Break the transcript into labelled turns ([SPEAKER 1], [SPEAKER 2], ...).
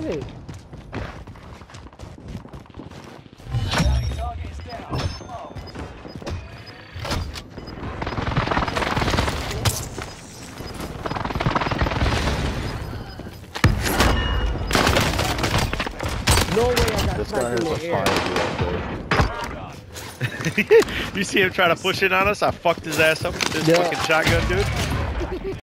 [SPEAKER 1] it. No way I got
[SPEAKER 2] This guy
[SPEAKER 1] sniped in
[SPEAKER 2] has
[SPEAKER 1] the
[SPEAKER 2] a
[SPEAKER 1] air.
[SPEAKER 2] fire.
[SPEAKER 3] You see him trying to push in on us? I fucked his ass up with this
[SPEAKER 1] Yeah.
[SPEAKER 3] fucking shotgun, dude.